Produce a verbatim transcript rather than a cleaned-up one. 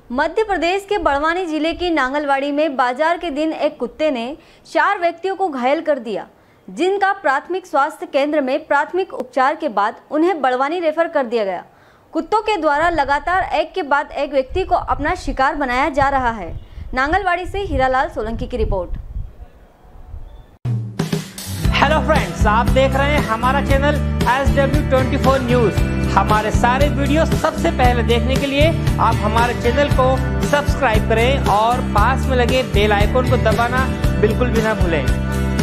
मध्य प्रदेश के बड़वानी जिले की नांगलवाड़ी में बाजार के दिन एक कुत्ते ने चार व्यक्तियों को घायल कर दिया, जिनका प्राथमिक स्वास्थ्य केंद्र में प्राथमिक उपचार के बाद उन्हें बड़वानी रेफर कर दिया गया। कुत्तों के द्वारा लगातार एक के बाद एक व्यक्ति को अपना शिकार बनाया जा रहा है। नांगलवाड़ी से हीरालाल सोलंकी की रिपोर्ट। हेलो फ्रेंड्स, आप देख रहे हैं हमारा channel S W twenty four news. हमारे सारे वीडियो सबसे पहले देखने के लिए आप हमारे चैनल को सब्सक्राइब करें और पास में लगे बेल आइकन को दबाना बिल्कुल भी ना भूलें।